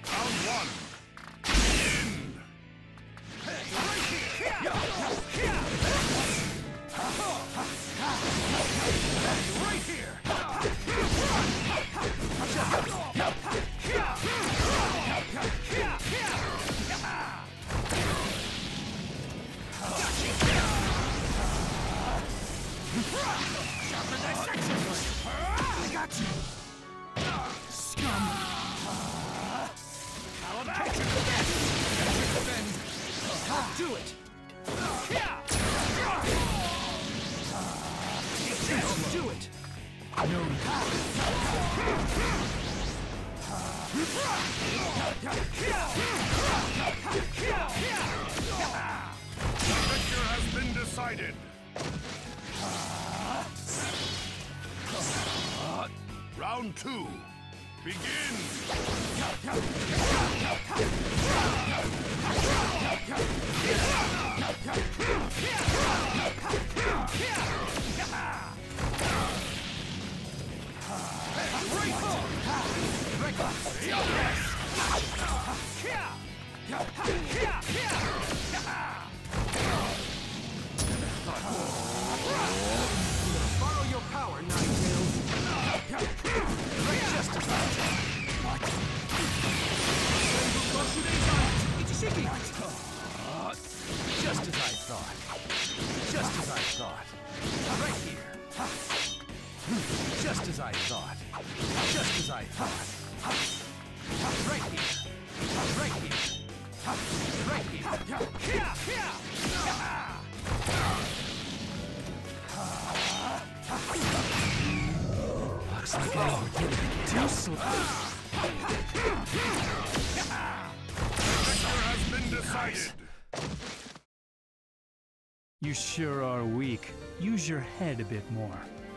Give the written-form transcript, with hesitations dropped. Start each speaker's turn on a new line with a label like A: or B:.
A: Round one. Begin.
B: Right here! I got you! Scum! How about defend? I'll do it! I'll do it! No.
A: The victor has been decided. Round two. Begin.
B: Borrow your power, Ninetales. Just as I thought. Just as I thought. Just as I thought. Right here. Just as I thought. Just as I thought. Right here. Right here. Right here. Looks like I overdid it. Too slow.
A: The victor has been decided.
C: You sure are weak. Use your head a bit more.